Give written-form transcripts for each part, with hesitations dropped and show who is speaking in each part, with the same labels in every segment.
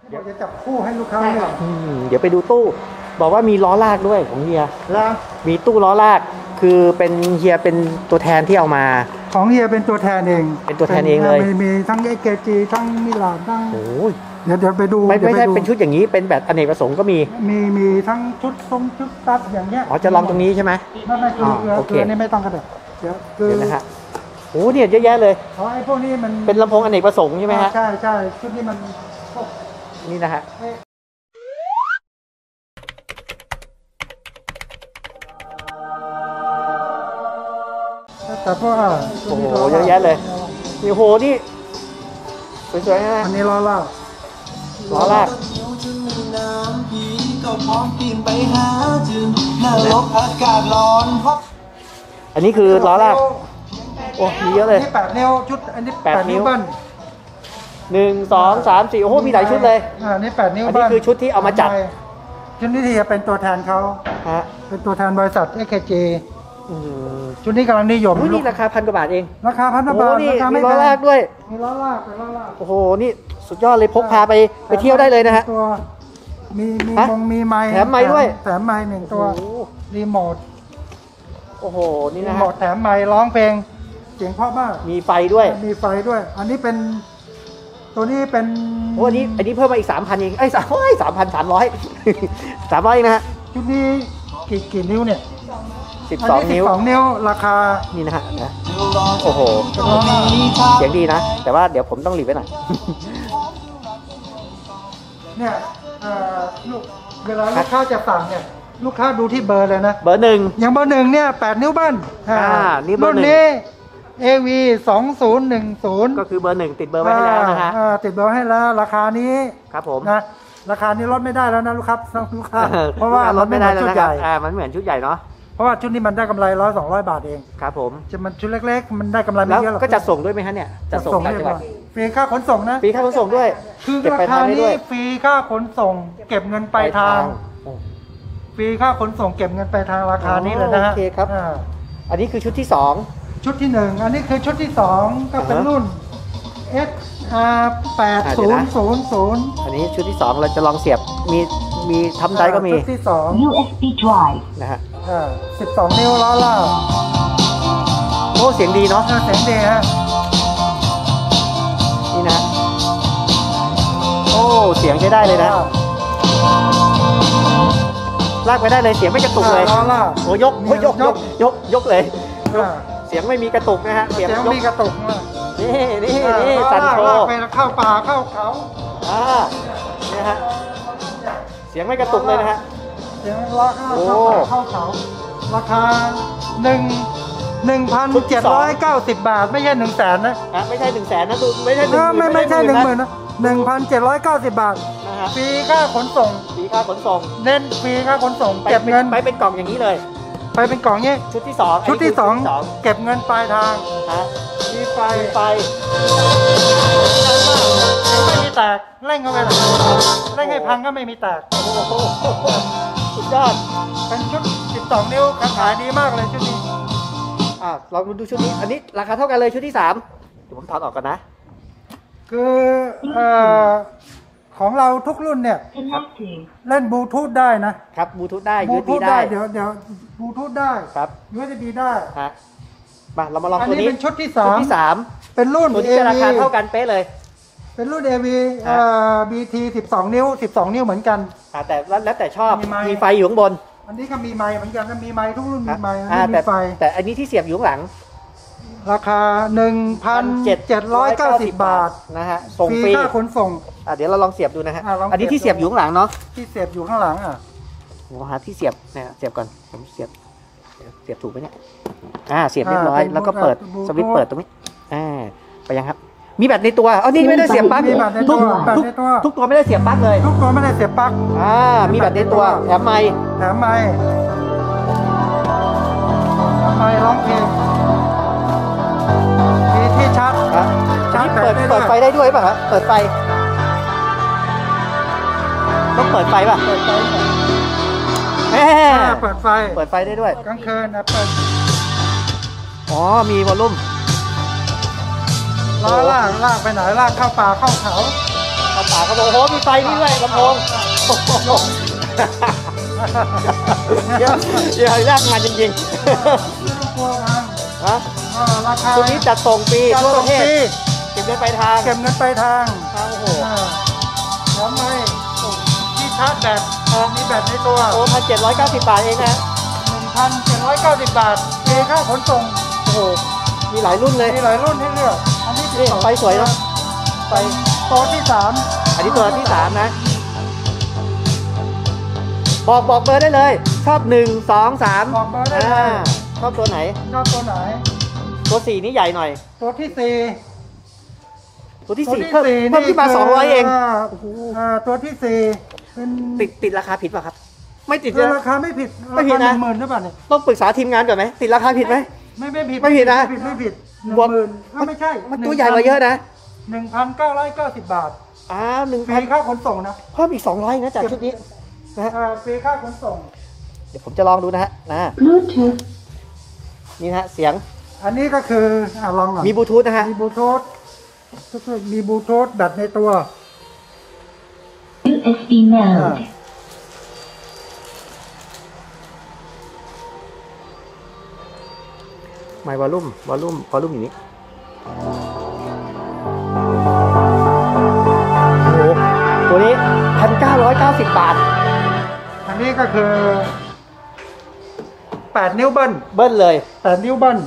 Speaker 1: เดี๋ยวจะจับคู่ให้ลูกค้าเลย
Speaker 2: เดี๋ยวไปดูตู้บอกว่ามีล้อลากด้วยของเฮีย
Speaker 1: แล้ว
Speaker 2: มีตู้ล้อลากคือเป็นเฮียเป็นตัวแทนที่เอามา
Speaker 1: ของเฮียเป็นตัวแทนเอง
Speaker 2: เป็นตัวแทนเองเลย
Speaker 1: มีทั้งเอเกจีทั้งมิลานทั้ง
Speaker 2: โอ้
Speaker 1: เดี๋ยวไปดู
Speaker 2: ไม่ใช่เป็นชุดอย่างนี้เป็นแบบอเนกประสงค์ก็มี
Speaker 1: ทั้งชุดทรงชุดตัดอย่างเงี้ย
Speaker 2: อ๋อจะลองตรงนี้ใช่ไหม
Speaker 1: ไม่คือนี่ไม่ต้องกระเด็นเดี๋ยว
Speaker 2: นะฮะโอ้เนี่ยเยอะแยะเลย
Speaker 1: อ๋อไอ้พวกนี้มัน
Speaker 2: เป็นลำโพงอเนกประสงค์ใช่ไหมฮะ
Speaker 1: ใช่ชุดนี้มัน
Speaker 2: นี่นะฮะ
Speaker 1: แต่พวก
Speaker 2: โอ้โหเยอะแยะเลยโอ้โหนี่สวยๆนะ
Speaker 1: อันนี้ล้อลาก
Speaker 2: อันนี้คือล้อลากโอ้มีเยอะเลย
Speaker 1: นี่8 นิ้วชุดอันนี้8 นิ้วเบิ้ล
Speaker 2: 1 2 3 4โอ้โหมีหลายชุดเลย
Speaker 1: นี่8 นิ้ว
Speaker 2: อันนี้คือชุดที่เอามาจัด
Speaker 1: ชุดนี้ที่จะเป็นตัวแทนเขาเป็นตัวแทนบริษัท SKJ ชุดนี้กำลังนิยม
Speaker 2: นี่ราคา1,000 กว่าบาทเอง
Speaker 1: ราคา1,000 กว่าบาท
Speaker 2: นี่มีล้อลากด้วย
Speaker 1: มีล้อลาก
Speaker 2: โอ้โหนี่สุดยอดเลยพกพาไปเที่ยวได้เลยนะฮะ
Speaker 1: ตัวมีไมค์
Speaker 2: แถมไมค์ด้วย
Speaker 1: แถมไมค์1 ตัวรีโมท
Speaker 2: โอ้โหนี่นะ
Speaker 1: รีโมทแถมไมค์ร้องเพลงเสียงเพราะมาก
Speaker 2: มีไฟด้วย
Speaker 1: อันนี้เป็นตัวนี้เป็น
Speaker 2: โอ้อันนี้เพิ่มมาอีก 3,000 เอง3,300 300นะฮะ
Speaker 1: ชุดนี้กี่นิ้วเนี่ย
Speaker 2: 12 นิ้ว
Speaker 1: 12 นิ้วราคา
Speaker 2: นี่นะฮะโอ้โหเสียงดีนะแต่ว่าเดี๋ยวผมต้องหลีบไว้หน่อย
Speaker 1: เนี่ยลูกเวลาลูกค้าจะสั่งเนี่ยลูกค้าดูที่เบอร์เลยนะ
Speaker 2: เบอร์1
Speaker 1: อย่างเบอร์1เนี่ย8 นิ้วบ้าน
Speaker 2: นี่เบอร์1
Speaker 1: นี้ AV 2010
Speaker 2: ก็คือเบอร์1ติดเบอร์ไว้ให้แล้วนะฮะ
Speaker 1: ติดเบอร์ให้แล้วราคานี้
Speaker 2: ครับผม
Speaker 1: นะราคานี้ลดไม่ได้แล้วนะลูกค้าเพราะว่า
Speaker 2: ลดไม่ได้แล้วนะครับมันเหมือนชุดใหญ่เนาะ
Speaker 1: เพราะว่าชุดนี้มันได้กำไร100-200 บาทเอง
Speaker 2: ครับผม
Speaker 1: จะมันชุดเล็กๆมันได้กำไรไม่เยอะหรอก
Speaker 2: ก็จะส่งด้วยไหมฮะเนี่ย
Speaker 1: จะส่งได้ไหมฟรีค่าขนส่งนะ
Speaker 2: ฟรีค่าขนส่งด้วย
Speaker 1: คือราคานี้ฟรีค่าขนส่งเก็บเงินปลายทางฟรีค่าขนส่งเก็บเงินปลายทางราคานี้เลยนะฮะ
Speaker 2: โอเคครับอันนี้คือชุดที่2
Speaker 1: ชุดที่1อันนี้คือชุดที่2ก็เป็นรุ่น SR8000
Speaker 2: อันนี้ชุดที่2เราจะลองเสียบมีทำได้ก็มี
Speaker 1: ชุดที่2
Speaker 3: USB drive
Speaker 2: นะฮะ
Speaker 1: 12 นิ้วล้อลาก
Speaker 2: โอ้เสียงดีเนาะ
Speaker 1: เสียงดีฮะ
Speaker 2: นี่นะโอ้เสียงใช้ได้เลยนะลากไปได้เลยเสียงไม่กระตุกเลยโอ้ยกเลยเสียงไม่มีกระตุกนะฮะ
Speaker 1: เสียงมีกระตุก
Speaker 2: นี่สั่นโชว์
Speaker 1: ไปเข้าป่าเข้าเขา
Speaker 2: นี่ฮะเสียงไม่กระตุกเลยนะฮะ
Speaker 1: เสียงล้อเข้าเขาราคา1,790 บาทไม่ใช่100,000นะ
Speaker 2: ไม่ใช่100,000นะดูไม่ใช่
Speaker 1: 10,000นะ1,790 บาทฟรีค่าขนส่งเน้นฟรีค่าขนส่งเก็บเงิน
Speaker 2: ไปเป็นกล่องอย่างนี้เลย
Speaker 1: ไปเป็นกล่องนี้
Speaker 2: ชุดที่
Speaker 1: 2เก็บเงินปลายทางมีไฟไม่มีแตกเร่งเข้าไปเร่งให้พังก็ไม่มีแตก
Speaker 2: สุดยอด
Speaker 1: เป็นชุด12 นิ้วขายดีมากเลยชุดนี้
Speaker 2: ลองดูชุดนี้อันนี้ราคาเท่ากันเลยชุดที่3เดี๋ยวผมถอดออกกันนะ
Speaker 1: คือของเราทุกรุ่นเนี่ยเล่นบลูทูธได้
Speaker 2: นะครับบลูทูธได้ USB
Speaker 1: ได้เดี๋ยวบลูทูธได้
Speaker 2: ครับ
Speaker 1: USB ได้
Speaker 2: มาเรามาลองตัวนี้
Speaker 1: อันนี้เป็นชุดที่3เป็นรุ่น
Speaker 2: ตัวนี้ราคาเท่ากันเป๊ะเลย
Speaker 1: เป็นรุ่น AV BT 12 นิ้วเหมือนกัน
Speaker 2: แต่แล้วแต่ชอบมีไฟอยู่ข้างบน
Speaker 1: อันนี้ก็มีไมค์เหมือนกันมีไมค์ทุกรุ่นมีไมค์
Speaker 2: มีไฟแต่อันนี้ที่เสียบอยู่ข้างหลัง
Speaker 1: ราคา 1,790 บาท
Speaker 2: นะฮะส่งฟรี
Speaker 1: ค่าขนส่ง
Speaker 2: เดี๋ยวเราลองเสียบดูนะฮะอันนี้ที่เสียบอยู่ข้างหลังเนาะ
Speaker 1: ที่เสียบอยู่ข้างหลัง
Speaker 2: ผมหาที่เสียบเนี่ยเสียบก่อนผมเสียบถูกไหมเนี่ยเสียบเรียบร้อยแล้วก็เปิดสวิตช์เปิดตรงนี้ไปยังครับมีแบตในตัวนี่ไม่ได้เสียบปลั๊กทุกตัวไม่ได้เสียบปลั๊กเลย
Speaker 1: ทุกตัวไม่ได้เสียบปลั๊ก
Speaker 2: มีแบตในตัวแถมไมค์
Speaker 1: ร้องเพลงมีที่ชาร์จ
Speaker 2: เปิดไฟได้ด้วยป่ะครับเปิดไฟต้องเปิดไฟป่ะเปิดไฟได้ด้วย
Speaker 1: กลางคืนเปิด
Speaker 2: มีวอลลุ่ม
Speaker 1: ลากไปไหนลากเข้าป่าเข้าเขา
Speaker 2: เข้าป่าเขาบอกโอ้โหมีไฟนี่ด้วยลำโพงโอ้โหเยอะยากงานจริง
Speaker 1: ไม่ต้องกลัวพัง
Speaker 2: ๆฮะ
Speaker 1: ราคา
Speaker 2: ตัวนี้จัดส่งฟรี
Speaker 1: จัด
Speaker 2: ทั่ว
Speaker 1: ส่
Speaker 2: ป
Speaker 1: ง
Speaker 2: ระเทศ
Speaker 1: ฟรี
Speaker 2: เก็บเงินปลายทาง
Speaker 1: เก็บเงินปลายทาง
Speaker 2: โอ้โห
Speaker 1: แล้วไม่ที่ชาร์จแบตมีแบตในตัว
Speaker 2: โอ้1,790 บาทเองนะ
Speaker 1: 1,790 บาทฟรีค่าขนส่ง
Speaker 2: โอ้โหมีหลายรุ่นเลย
Speaker 1: มีหลายรุ่นให้เลือกอันนี้
Speaker 2: นี่ไฟสวยเนาะไฟ
Speaker 1: ตัวที่3
Speaker 2: อันนี้ตัวที่3นะบอกเบอร์ได้เลยชอบ1 2 3
Speaker 1: บอกเบอร์ได้เลย
Speaker 2: ชอบตัวไหน
Speaker 1: ชอบตัวไหน
Speaker 2: ตัว4นี่ใหญ่หน่อย
Speaker 1: ตัวที่4
Speaker 2: ตัวที่
Speaker 1: ตัว
Speaker 2: 4
Speaker 1: ที่
Speaker 2: เพิ่ม
Speaker 1: สี่
Speaker 2: ขึ้นมา200เอง
Speaker 1: ตัวที่4เป็น
Speaker 2: ติดราคาผิดป่ะครับ ไม่ติด
Speaker 1: ราคาไม่ผิด
Speaker 2: ไม่ผิดนะ
Speaker 1: 10,000หรือเปล่าเนี่ย
Speaker 2: ต้องปรึกษาทีมงานก่อนไหมติดราคาผิดไหม
Speaker 1: ไม่ผิด
Speaker 2: ไม่ผิดนะ
Speaker 1: ไม่ผิด
Speaker 2: บวก
Speaker 1: 10,000ไม่ใช่
Speaker 2: มันตัวใหญ่กว่าเยอะนะ
Speaker 1: 1,990 บาท ฟรี
Speaker 2: 1,000
Speaker 1: ค่าขนส่งนะ
Speaker 2: เพิ่มอีก200นะจากชุดนี้นะฮะ
Speaker 1: ฟรีค่าขนส่ง
Speaker 2: เดี๋ยวผมจะลองดูนะฮะนี่นะฮะเสียง
Speaker 1: อันนี้ก็คือลองหน่อย
Speaker 2: มีบลูทูธนะฮะ
Speaker 1: มีบลูทูธก็คือมีบลูทูธแบตในตัว
Speaker 3: USB mode.
Speaker 2: ไมค์วอลลุ่มอยู่นี้โอ้โหตัวนี้ 1,990 บาท
Speaker 1: อันนี้ก็คือ8 นิ้วเบิ้ล
Speaker 2: เบิ้ลเลย
Speaker 1: 8 นิ้วเบิ้ล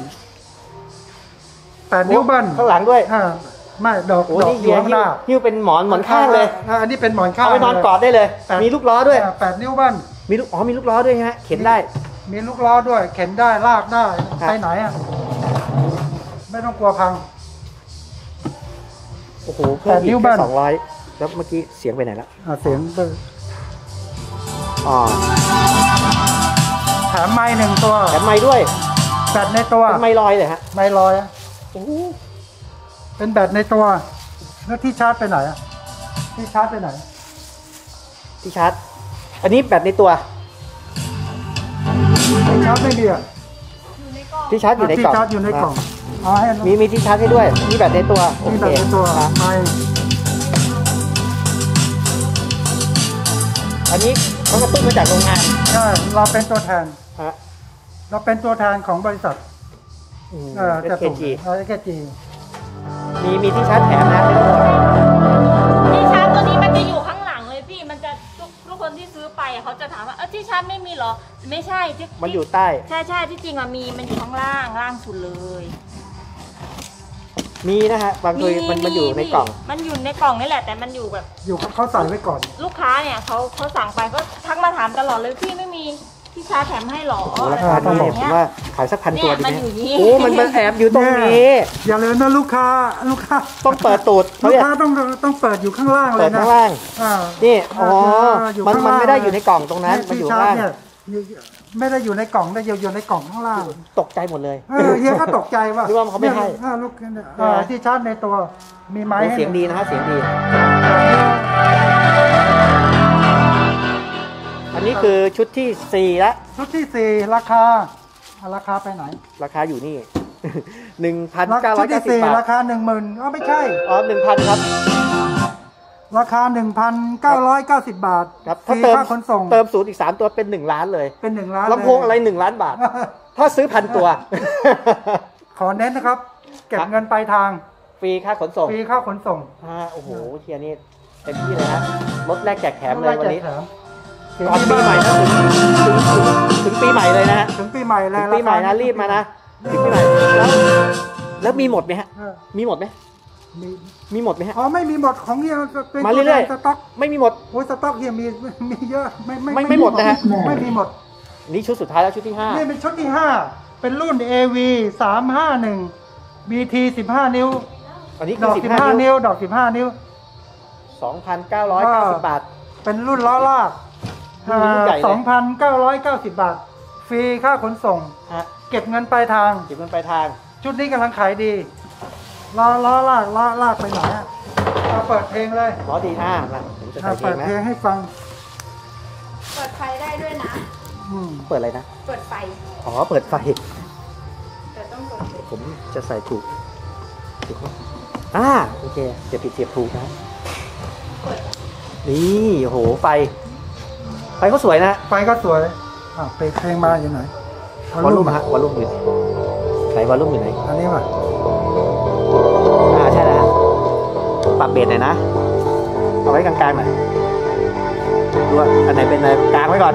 Speaker 1: 8 นิ้วเบิ้ล
Speaker 2: ข้างหลังด้วย
Speaker 1: ไม่ดอก
Speaker 2: โอ้
Speaker 1: ดอก
Speaker 2: นี่
Speaker 1: อยู่ข้างหน้า
Speaker 2: หิ้วเป็นหมอนข้างเลย
Speaker 1: อันนี้เป็นหมอนข้าง
Speaker 2: เอาไปนอนกอดได้เลย มีลูกล้อด้วย
Speaker 1: 8 นิ้วเบิ้ล
Speaker 2: มีลูกล้อด้วยฮะ เข็นได้
Speaker 1: มีลูกล้อด้วย เข็นได้ลากได้
Speaker 2: ครับ
Speaker 1: ไปไหนไม่ต้องกลัวพัง
Speaker 2: โอ้โหเพิ่มอี
Speaker 1: 8นิ้
Speaker 2: ก
Speaker 1: วเบิ้
Speaker 2: แค่
Speaker 1: ล
Speaker 2: 200แล้วเมื่อกี้เสียงไปไหนละ
Speaker 1: เสียงเบอร์
Speaker 2: อ๋อ
Speaker 1: แถมไม้1 ตัว
Speaker 2: แถมไม้ด้วย
Speaker 1: แบตในตัว
Speaker 2: เป็นไม้ลอยเลยฮะ
Speaker 1: ไม้ลอย
Speaker 2: โอ้โห
Speaker 1: เป็นแบตในตัว แล้วที่ชาร์จไปไหนที่ชาร์จไปไหน
Speaker 2: ที่ชาร์จ อันนี้แบตในตัว
Speaker 1: ที่ชาร์จไม่มีอ่ะ
Speaker 2: ที่ชาร์จอยู่ใน
Speaker 1: ที่
Speaker 2: กล่อง
Speaker 1: ชาร์จอยู่ในกล่องอ๋อให้
Speaker 2: มีที่ชาร์จให้ด้วย มีแบตในตัวโอ
Speaker 1: มี
Speaker 2: เค
Speaker 1: แบตในตัว
Speaker 2: ครับ
Speaker 1: ไม้
Speaker 2: อันนี้เขากระตุ้นมาจากโรงงาน
Speaker 1: ใช่เราเป็นตัวแทน
Speaker 2: ฮะ
Speaker 1: เราเป็นตัวแทนของบริษัทจะส่ง
Speaker 2: SKG
Speaker 1: แค่จี
Speaker 2: มีที่ชาร์จแถมนะ
Speaker 4: ที่ชาร์จตัวนี้มันจะอยู่ข้างหลังเลยพี่ มันจะทุกคนที่ซื้อไปเขาจะถามว่าที่ชาร์จไม่มีเหรอ ไม่ใช่ที่
Speaker 2: มันอยู่ใต้
Speaker 4: ใช่ที่จริงมันอยู่ข้างล่างสุดเลย
Speaker 2: มีนะฮะ บางทีมันอยู่ในกล่อง
Speaker 4: มันอยู่ในกล่องนี่แหละ แต่มันอยู่แบบ
Speaker 1: อยู่เขาใส่ไว้ก่อน
Speaker 4: ลูกค้าเนี่ยเขาสั่งไปก็ทักมาถามตลอดเลยพี่ไม่มีที่ชาร์จแถมให้หรอ
Speaker 2: โอ้
Speaker 4: อะไร
Speaker 2: ราคา
Speaker 4: ประ
Speaker 2: ดี
Speaker 4: มาณ
Speaker 2: เนี่ยผม
Speaker 4: เนี้ย
Speaker 2: ว่าขายสัก1,000 ตัวดี
Speaker 4: มัน
Speaker 2: ไหม
Speaker 4: อยู่นี่
Speaker 2: โอ้มันแอบอยู่ตรงนี้
Speaker 1: อย่าลืมนะลูกค้า
Speaker 2: ต้องเปิดตูดเขา
Speaker 1: ลูก
Speaker 2: เรียก
Speaker 1: ค้าต้องเปิดอยู่ข้างล่างเล
Speaker 2: เปิ
Speaker 1: ย
Speaker 2: ด
Speaker 1: นะ
Speaker 2: ข้างล่าง
Speaker 1: อ่า
Speaker 2: นี่ อ๋อ
Speaker 1: อยู่
Speaker 2: มัน
Speaker 1: ข้างล่าง
Speaker 2: ไม่ได้อยู่ในกล่องตรงนั้น มันอยู่
Speaker 1: ที่
Speaker 2: ข้าง
Speaker 1: ชาร์จ
Speaker 2: ล่าง
Speaker 1: เนี่ยไม่ได้อยู่ในกล่องได้อยู่ในกล่องข้างล่าง
Speaker 2: ตกใจหมดเลย
Speaker 1: เฮียก็ตกใจว่า
Speaker 2: นึกว่าเขาไม่ให้
Speaker 1: ลูกที่ชาร์จในตัวมีไม้
Speaker 2: โอ้
Speaker 1: ให้
Speaker 2: เสียงดีนะฮะ เสียงดี อันนี้คือชุดที่ 4 แล้ว
Speaker 1: ชุดที่4ราคาไปไหน
Speaker 2: ราคาอยู่นี่
Speaker 1: ชุดที่
Speaker 2: 1,990 บาท
Speaker 1: ราคา 10,000ไม่ใช่
Speaker 2: อ๋อ 1,000 ครับ
Speaker 1: ราคา 1,990 บาท
Speaker 2: ครับ
Speaker 1: ฟรี
Speaker 2: ถ้าเติม
Speaker 1: ค่าขนส่ง
Speaker 2: เติมศูนย์อีก 3 ตัวเป็น 1 ล้านเลย
Speaker 1: เป็น1 ล้าน
Speaker 2: ลำโพงอะไร 1 ล้านบาท ถ้าซื้อ 1,000 ตัว
Speaker 1: ขอเน้นนะครับ เก็บเงินปลายทาง
Speaker 2: ฟรีค่าขนส่ง
Speaker 1: ฟรีค่าขนส่ง
Speaker 2: โอ้โหเชียร์นี่เต็มที่เลยฮะรถแรกแจกแถมเลยวันนี้
Speaker 1: แจกแถม
Speaker 2: ก่อนปีใหม่นะถึงปีใหม่เลยนะฮะ
Speaker 1: ถึงปีใหม่เลย
Speaker 2: ถึงปีใหม่นะรีบมานะถึงปีใหม่แล้วมีหมดไหมฮะ มีหมดไหม
Speaker 1: มี
Speaker 2: มีหมดไหมฮะ
Speaker 1: ไม่มีหมดของเฮียเป็น
Speaker 2: มาเรื่อยๆ
Speaker 1: สต็อก
Speaker 2: ไม่มีหมด
Speaker 1: โอ้ยสต็อกเฮียมีเยอะ
Speaker 2: ไม่หมดนะฮะ
Speaker 1: ไม่มีหมด
Speaker 2: นี่ชุดสุดท้ายแล้วชุดที่
Speaker 1: นี่เป็นชุดที่ 5 เป็นรุ่น AV 351 BT 15 นิ้ว
Speaker 2: 5อันนี้
Speaker 1: ด
Speaker 2: คือ
Speaker 1: อก
Speaker 2: 15
Speaker 1: 15
Speaker 2: นิ้ว
Speaker 1: นิ้วดอก15 นิ้ว
Speaker 2: 2,990 บาท
Speaker 1: เป็นรุ่นล้อลาก
Speaker 2: รุ่นใหญ่เลย
Speaker 1: 2,990 บาท ฟรีค่าขนส่ง
Speaker 2: ฮะ
Speaker 1: เก็บเงินปลายทาง
Speaker 2: เก็บเงินปลายทาง
Speaker 1: ชุดนี้กำลังขายดีล้อลากไปไหนอะเราเปิดเพลงเลย
Speaker 2: ล้อดีนะผมจะใส่เพล
Speaker 1: เปิ
Speaker 2: ง
Speaker 1: ด
Speaker 2: นะ
Speaker 1: เพลงให้ฟัง
Speaker 3: เปิดไฟได้ด้วยนะ
Speaker 2: เปิดอะไรนะ
Speaker 3: เปิดไฟ
Speaker 2: อ๋อ เปิดไฟ
Speaker 3: แต่ต้องกด
Speaker 2: ผมจะใส่ถูกไหมโอเคเสียบผิดเสียบถูกนะ
Speaker 3: ก
Speaker 2: นี่โอ้โหไฟเขาสวยนะ
Speaker 1: ไฟก็สวยเพลงมาอยู่ไหน
Speaker 2: วอลลุ่มฮะวอลลุ่มอยู่ไหนวอลลุ่มอยู่ไหน
Speaker 1: อันนี้ป่ะ
Speaker 2: ใช่แล้วฮะปรับเบสหน่อยนะเอาไว้กลางๆหน่อยดูว่าอันไหนเป็นอะไรกลางไว้ก่อน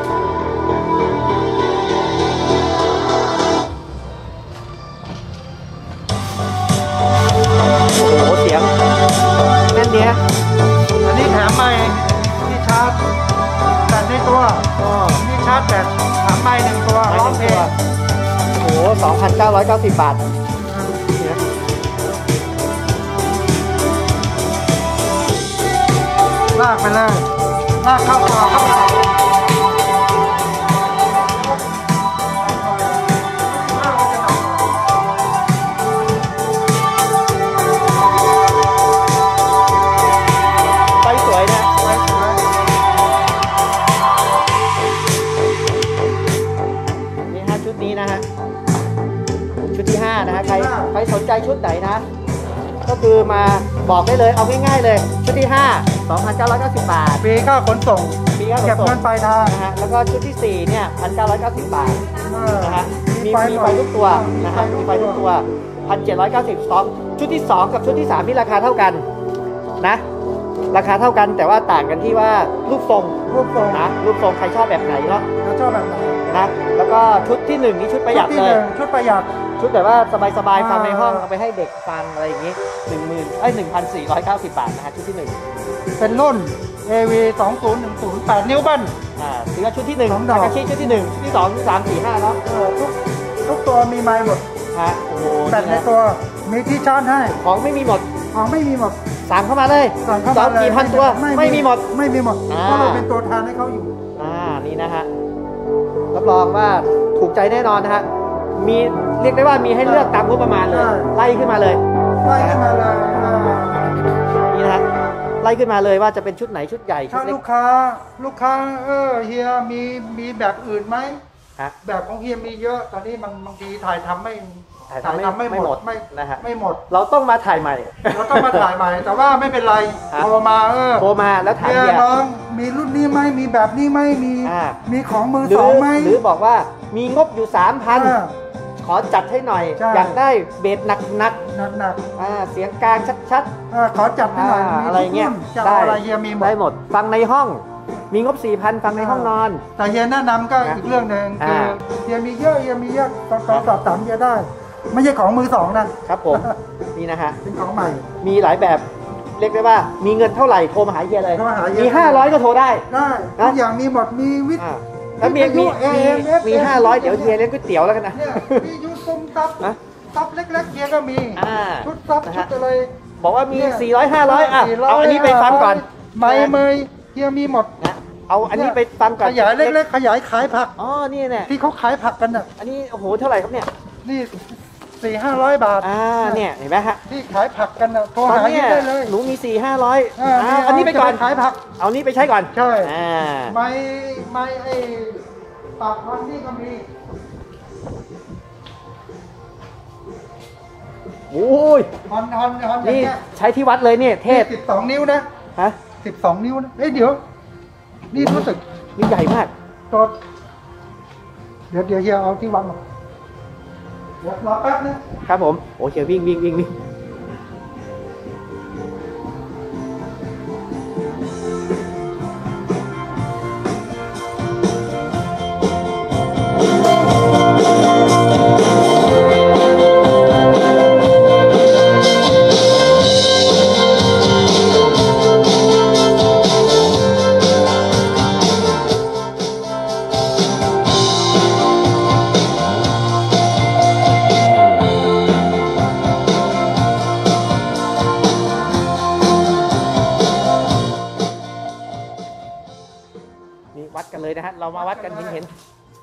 Speaker 2: โอ้โหเสียงแน่นเนี้ย
Speaker 1: อันนี้แถมใหม่ที่ชาร์จแบตในตัวนี่ชาร์จแบตแถมใหม่1 ตัวร้องเพลง
Speaker 2: โอ้โห 2,990 บาทนี่นะ
Speaker 1: ลากไปเลยลากเข้าตัวเข้าตัว
Speaker 2: ไฟสวยนะนี่ฮะชุดนี้นะฮะชุดที่5นะฮะใครสนใจชุดไหนนะก็คือมาบอกได้เลยเอาง่ายๆเลยชุดที่5 2,990 บาท
Speaker 1: ฟรีค่าขนส่ง
Speaker 2: มีค่าข
Speaker 1: เก็
Speaker 2: น
Speaker 1: บ
Speaker 2: ส่ง
Speaker 1: เงินปลายทาง
Speaker 2: นะฮะแล้วก็ชุดที่4เนี่ย 1,990 บาทนะฮะมีไฟทุกตัวนะฮะมีไฟทุกตัว 1,790 ชุดที่2กับชุดที่3นี่ราคาเท่ากันนะราคาเท่ากันแต่ว่าต่างกันที่ว่ารูปทรง
Speaker 1: รูปทรง
Speaker 2: นะรูปทรงใครชอบแบบไหนเนาะ
Speaker 1: แล้วชอบแบบไหน
Speaker 2: นะแล้วก็ชุดที่1นี่ชุดประหยัด
Speaker 1: ชุ
Speaker 2: เล
Speaker 1: ที่
Speaker 2: ย
Speaker 1: 1ชุดประหยัด
Speaker 2: ชุดแบบว่าสบายๆฟังในห้อง
Speaker 1: อ่า
Speaker 2: เอาไปให้เด็กฟังอะไรอย่างงี้1,490 บาทนะฮะชุดที่1
Speaker 1: เป็นรุ่น AV 2010 8 นิ้วเบิ้ล
Speaker 2: ถือว่าชุดที่1
Speaker 1: สองดอก
Speaker 2: อาชีพชุดที่1ชุดที่2ชุดที่3 4 5เนาะ
Speaker 1: ทุกตัวมีไมค์หมด
Speaker 2: ฮะโอ้โห
Speaker 1: แบตในตัวมีที่ชาร์จให้
Speaker 2: ของไม่มีหมด
Speaker 1: ของไม่มีหมด
Speaker 2: สั่งเข้ามาเลย
Speaker 1: สั่งเข้ามาเลย
Speaker 2: กี่พันตัวไม่มีหมด
Speaker 1: ไม่มีหมด
Speaker 2: อ่า
Speaker 1: เพราะเราเป็นตัวแทนให้เขาอยู่
Speaker 2: นี่นะฮะรับรองว่าถูกใจแน่นอนนะฮะมีเรียกได้ว่ามีให้เลือกตามงบประมาณเลย
Speaker 1: ใช่
Speaker 2: ไล่ขึ้นมาเลย
Speaker 1: ไล่ขึ้นมาเลย
Speaker 2: นี่นะฮะไล่ขึ้นมาเลยว่าจะเป็นชุดไหนชุดใหญ่ชุ
Speaker 1: ถ้า
Speaker 2: ดเล็
Speaker 1: ลู
Speaker 2: ก
Speaker 1: กค้าเฮียมีแบบอื่นไหม
Speaker 2: ฮะ
Speaker 1: แบบของเฮียมีเยอะตอนนี้มันบางทีถ่ายทำไม่
Speaker 2: ถ่ายทำไม่หมดนะฮะ
Speaker 1: ไม่หมด
Speaker 2: เราต้องมาถ่ายใหม่
Speaker 1: เราต้องมาถ่ายใหม่ แต่ว่าไม่เป็นไร
Speaker 2: ฮะ
Speaker 1: โทรมา
Speaker 2: โทรมาแล้วถาม
Speaker 1: เฮีย
Speaker 2: เฮีย
Speaker 1: น้องมีรุ่นนี้ไหมมีแบบนี้ไหมมี
Speaker 2: อ่า
Speaker 1: มีของมือ
Speaker 2: หรื
Speaker 1: สองไหม
Speaker 2: หรือบอกว่ามีงบอยู่
Speaker 1: อ่า
Speaker 2: 3,000 ขอจัดให้หน่อย
Speaker 1: ใช่
Speaker 2: อยากได้เบสหนัก
Speaker 1: หนัก
Speaker 2: เสียงกลางชัด
Speaker 1: ขอจัดให้หน่อยมี
Speaker 2: อะไรเงี้ย
Speaker 1: ทุกรุ่นจะเอาอะไรเฮียมีหมด
Speaker 2: ได้หมด ฟังในห้องมีงบ 4,000 ฟังในห้องนอน
Speaker 1: แต่เฮียแนะนำก็อีกเรื่องหนึ่งคือเฮียมีเยอะตอนสอบถามเฮียได้ ไม่ใช่ของมือสองนะครับ
Speaker 2: ผม นี่นะฮะ
Speaker 1: เป็นของใหม่
Speaker 2: มีหลายแบบเรียกได้ว่ามีเงินเท่าไหร่โทรมาหาเฮียเลย
Speaker 1: โทรมาหาเฮีย
Speaker 2: มี 500 ก็โทรได้
Speaker 1: ได้ทุกอย่างมีหมดมีวิทย์
Speaker 2: อ่าแล้วมี
Speaker 1: AM
Speaker 2: 500 เดี๋ยวเฮียเลี้ยงก๋วยเตี๋ยวแล้วกันนะ
Speaker 1: เนี่ยมียูซุมซับ
Speaker 2: นะ
Speaker 1: ซับเล็กๆเฮียก็มี
Speaker 2: อ่า
Speaker 1: ชุดซับ
Speaker 2: นะ
Speaker 1: ชุ
Speaker 2: ฮะ
Speaker 1: ดอะไร
Speaker 2: บอกว่ามี
Speaker 1: เนี่ย
Speaker 2: 400 500เอาอันนี้ไปฟังก่อน
Speaker 1: ไม่เมยเฮียมีหมด
Speaker 2: นะเอาอันนี้ไปฟังก่อน
Speaker 1: ขยายเล็กๆขยายขายผัก
Speaker 2: อ๋อนี่แน่
Speaker 1: ที่เขาขายผักกันน่ะ
Speaker 2: อันนี้โอ้โหเท่าไหร่ครับเนี่ย
Speaker 1: นี่400-500 บาท
Speaker 2: เนี่ยเห็นไหมฮะ
Speaker 1: ที่ขายผักกันน่ะโทร
Speaker 2: ตอน
Speaker 1: หา
Speaker 2: เนี้
Speaker 1: เฮี
Speaker 2: ย
Speaker 1: ยได้เลย
Speaker 2: หนูมี400-500อันนี้ไปก่อน
Speaker 1: จะขายผัก
Speaker 2: เอานี้ไปใช้ก่อน
Speaker 1: ใช่
Speaker 2: อ่า
Speaker 1: ไม่ไอ้ปากพันนี่ก็มี
Speaker 2: โอ้ย
Speaker 1: ฮอนอย่าง
Speaker 2: นี่
Speaker 1: เงี้ย
Speaker 2: ใช้ที่วัดเลยเนี่ยเทศ
Speaker 1: 12 นิ้วนะ
Speaker 2: ฮะ
Speaker 1: 12 นิ้วนะเอ้ยเดี๋ยว นี่รู้สึก
Speaker 2: นี่ใหญ่มาก
Speaker 1: ตัวเดี๋ยวเฮียเอาที่วางมาเดี๋ยวรอแป๊บนะครับ
Speaker 2: ผมโอ้เชียวิ่งนี่วัดกันเลยนะฮะเรามาวัดกันเห็น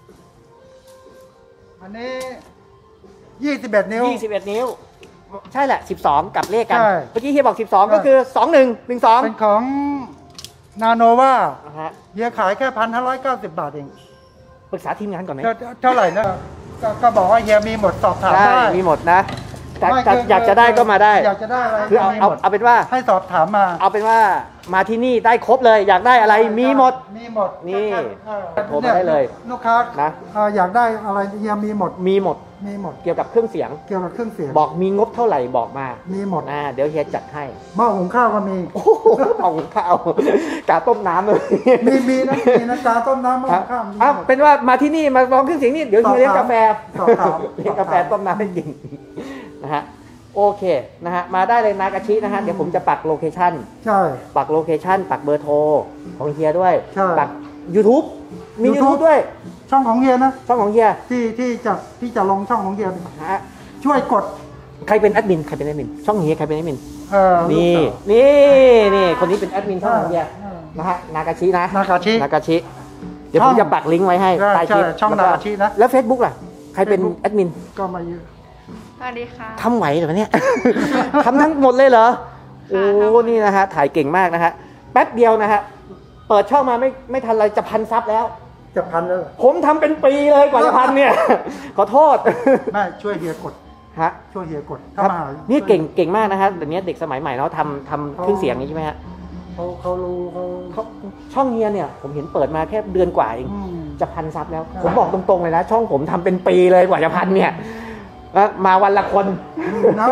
Speaker 1: อันนี้21 นิ้ว
Speaker 2: 21 นิ้ว ใช่แหละ12กับเลขกัน
Speaker 1: ใช่
Speaker 2: เมื่อกี้เฮียบอก12ก็คือ2112
Speaker 1: เป็นของนาโนวา
Speaker 2: นะฮะ
Speaker 1: เฮียขายแค่1,590 บาทเอง
Speaker 2: ปรึกษาทีมงานก่อนไหม
Speaker 1: เท่าไหร่นะก็บอกว่าเฮียมีหมดสอบถาม
Speaker 2: ได้
Speaker 1: ได้
Speaker 2: มีหมดนะอยากจะได้ก็มาได้
Speaker 1: อยากจะได้อะไร
Speaker 2: คือเอา
Speaker 1: มี
Speaker 2: เอา
Speaker 1: หมด
Speaker 2: เอาเป็นว่า
Speaker 1: ให้สอบถามมา
Speaker 2: เอาเป็นว่ามาที่นี่ได้ครบเลย อยากได้อะไรมีหมด
Speaker 1: มีหมด
Speaker 2: นี่
Speaker 1: เออ
Speaker 2: โทรมาได้เลย
Speaker 1: ลูกค้า
Speaker 2: นะ
Speaker 1: อยากได้อะไรยังมีหมด
Speaker 2: มีหมด
Speaker 1: มีหมด
Speaker 2: เกี่ยวกับเครื่องเสียง
Speaker 1: เกี่ยวกับเครื่องเสียง
Speaker 2: บอกมีงบเท่าไหร่บอกมา
Speaker 1: มีหมด
Speaker 2: เดี๋ยวเฮียจัดให้
Speaker 1: หม้อหุงข้าวก็มี
Speaker 2: โอ้โหเอาข้าวกาต้มน้ำเลย
Speaker 1: มีนะกาต้มน้ำหม้อ
Speaker 2: ครั
Speaker 1: หุ
Speaker 2: บ
Speaker 1: งข้าวมี
Speaker 2: อ้าว
Speaker 1: หมด
Speaker 2: เป็นว่ามาที่นี่มาลองเครื่องเสียงนี่เดี๋ยวเฮียเลี้ยงกาแฟ
Speaker 1: สอบถาม
Speaker 2: เลี้ยงกาแฟต้มน้ำให้กินนะฮะโอเคนะฮะมาได้เลยนากาชินะฮะเดี๋ยวผมจะปักโลเคชั่น
Speaker 1: ใช่
Speaker 2: ปักโลเคชั่นปักเบอร์โทรของเฮียด้วย
Speaker 1: ใช่
Speaker 2: ปัก YouTube มี
Speaker 1: YouTube
Speaker 2: YouTube ด้วย
Speaker 1: ช่องของเฮียนะ
Speaker 2: ช่องของเฮีย
Speaker 1: ที่จะลงช่องของเฮีย
Speaker 2: ฮะ
Speaker 1: ช่วยกด
Speaker 2: ใครเป็นแอดมินช่องเฮียใครเป็นแอดมิน
Speaker 1: ลูก
Speaker 2: นี่
Speaker 1: สาว
Speaker 2: นี่คนนี้เป็นแอดมินช่องของเฮีย
Speaker 1: เออ
Speaker 2: นะฮะนากาชินะ
Speaker 1: นากาชิ
Speaker 2: นากาชิเดี๋ยว
Speaker 1: ช่
Speaker 2: ผ
Speaker 1: อง
Speaker 2: มจะปักลิงก์ไว้ให้
Speaker 1: ใช่
Speaker 2: ใต้คลิป
Speaker 1: ใช่ช่อง
Speaker 2: แล้ว
Speaker 1: นากาชินะ
Speaker 2: แล้ว Facebook ล่ะใครเป็น
Speaker 1: Facebook
Speaker 2: แอดมิน
Speaker 1: ก็มาเยอะ
Speaker 3: สวัสดีค่ะ
Speaker 2: ทำไหวเหรอเนี่ย ทำทั้งหมดเลยเหรอโอ้
Speaker 3: ทำหมด
Speaker 2: นี่นะฮะถ่ายเก่งมากนะฮะแป๊บเดียวนะฮะเปิดช่องมาไม่ทันไรจะ1,000 ซับแล้ว
Speaker 1: จะพันแล้วเหรอ
Speaker 2: ผมทำเป็นปีเลยกว่าจะ1,000เนี่ย ขอโทษ
Speaker 1: ไม่ช่วยเฮียกด
Speaker 2: ฮะ
Speaker 1: ช่วยเฮียกด
Speaker 2: ค
Speaker 1: ถ้า
Speaker 2: รับ
Speaker 1: มาหา
Speaker 2: นี่เก่งมากนะฮะเดี๋ยวนี้เด็กสมัยใหม่เนาะทำเครื่องเสียงนี้ใช่ไหมฮะ
Speaker 1: เขารู้เขา
Speaker 2: ช่องเฮียเนี่ยผมเห็นเปิดมาแค่เดือนกว่าเอง
Speaker 1: อืม
Speaker 2: จะ1,000 ซับแล้ว
Speaker 1: ใช่
Speaker 2: ผมบอกตรงๆเลยนะ ช่องผมทำเป็นปีเลยกว่าจะ1,000เนี่ยมาวันละคน
Speaker 1: นะ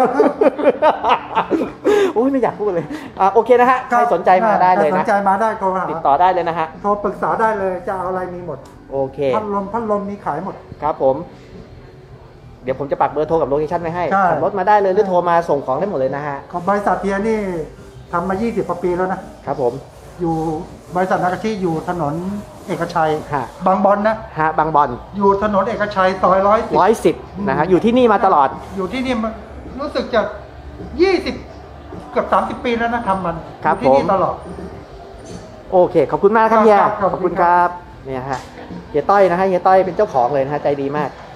Speaker 2: โอ้ยไม่อยากพูดเลยโอเคนะฮะใครสนใจมาได้เลย
Speaker 1: ใครส
Speaker 2: นะ
Speaker 1: นใจมาได้โทรหา
Speaker 2: ติดต่อได้เลยนะฮะ
Speaker 1: โทรปรึกษาได้เลยจะเอาอะไรมีหมด
Speaker 2: โอเค
Speaker 1: พัดลมมีขายหมด
Speaker 2: ครับผม เดี๋ยวผมจะปักเบอร์โทรกับโลเคชั่นไว้ให้
Speaker 1: ใช่
Speaker 2: ขับรถมาได้เลยหรือโทรมาส่งของได้หมดเลยนะฮะ
Speaker 1: ของบริษัทเฮียนี่ทำมา 20 กว่าปีแล้วนะ
Speaker 2: ครับผม
Speaker 1: อยู่บริษัทนากาชิอยู่ถนนเอกชัย
Speaker 2: ฮะ
Speaker 1: บางบอนนะ
Speaker 2: ฮะบางบอน
Speaker 1: อยู่ถนนเอกชัยซอย
Speaker 2: 110นะฮะอยู่ที่นี่มาตลอด
Speaker 1: อยู่ที่นี่มารู้สึกจะ 20 เกือบ 30 ปีแล้วนะทำมัน
Speaker 2: ครับ
Speaker 1: อยู่ที่นี่
Speaker 2: ผม
Speaker 1: ตลอด
Speaker 2: โอเค ขอบคุณมากครับเฮีย
Speaker 1: ครับ
Speaker 2: ขอบคุณครับเนี่ยฮะเฮียต้อยนะฮะเฮียต้อยเป็นเจ้าของเลยนะฮะใจดีมาก